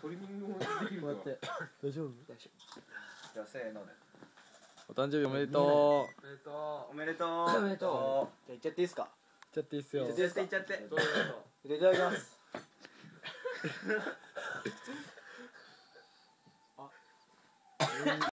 トリミングもできるこうやって大丈夫？ じゃあせーので。 お誕生日おめでとう。 おめでとおめでとう。 おめでとう。じゃあ行っちゃっていいですか？ いっちゃっていいっすよ。 いっちゃっていっちゃって。 う。どうぞどうぞ。 いただきます。